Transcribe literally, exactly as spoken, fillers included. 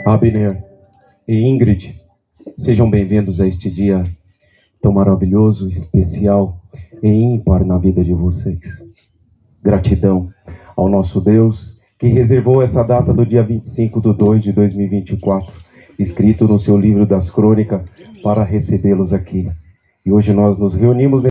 Abner e Ingrid, sejam bem-vindos a este dia tão maravilhoso, especial e ímpar na vida de vocês. Gratidão ao nosso Deus que reservou essa data do dia vinte e cinco de dois de dois mil e vinte e quatro, escrito no seu livro das crônicas, para recebê-los aqui. E hoje nós nos reunimos